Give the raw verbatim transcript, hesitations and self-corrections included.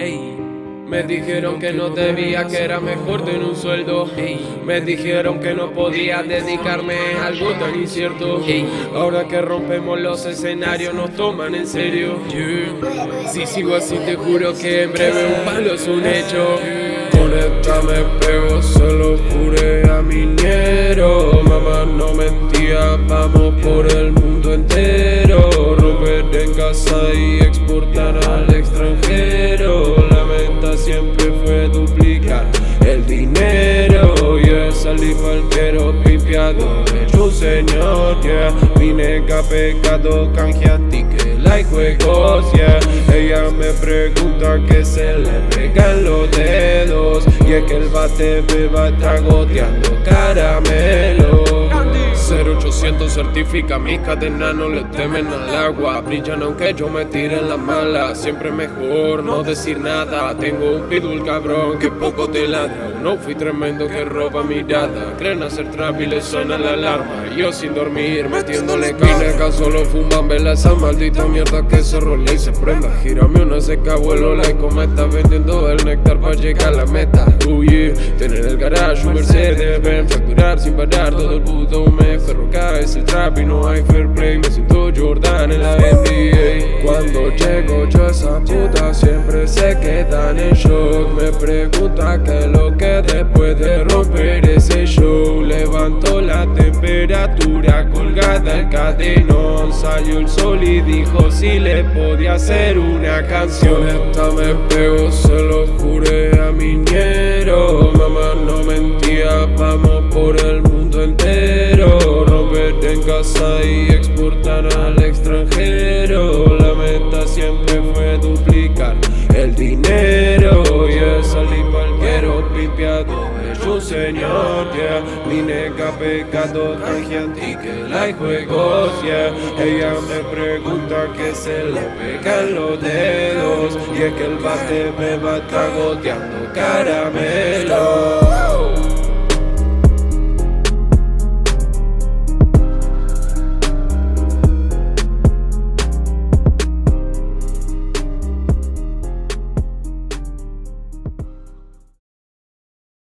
Ey. Me dijeron que no debía, que era mejor tener un sueldo. Me dijeron que no podía dedicarme a algo tan incierto. Ahora que rompemos los escenarios nos toman en serio. Si sigo así te juro que en breve un palo es un hecho. Con esta me pego, se lo juré a mi ñero. Mamá no mentía, vamos por el mundo entero. Romper en casa y exportar al extranjero. La meta siempre fue duplicar el dinero. Yo salí palquero, pipiado, hecho un señor, yeah. Vine a pecado, canje que like juegos, yeah. Ella me pregunta que se le pegan los dedos, y es que el bate me va tragoteando caramelo. Cero ochocientos certifica mis cadenas, no le temen al agua. Brillan aunque yo me tire en la mala. Siempre mejor no decir nada. Tengo un pitbull cabrón que poco te ladra. Un outfit tremendo que roba mirada. Creen hacer trap y le suena la alarma. Yo sin dormir metiéndole carne. Acá solo fuman vela esa maldita mierda que se rola y se prenda. Gírame una seca, vuelo la cometa. Vendiendo el néctar para llegar a la meta. Uy, tener el garage, un Mercedes, ven facturar sin parar todo el puto mes. Pero acá es el trap y no hay fair play. Me siento Jordan en la N B A. Cuando llego yo a esa puta siempre se quedan en shock. Me pregunta qué es lo que después de romper ese show. Levantó la temperatura colgada el cadenón. Salió el sol y dijo si le podía hacer una canción. Esta me pego, se lo juré a mi ñero. Mamá no mentía, vamos por el mundo entero. Romper en casa y exportar al extranjero. La meta siempre fue duplicar el dinero. Y yeah, salí palquero, pipiado, hecho un señor, yeah. Vine a pecado, canje que like juegos, yeah. Ella me pregunta que se le pegan los dedos, y es que el bate me va tragoteando caramelo.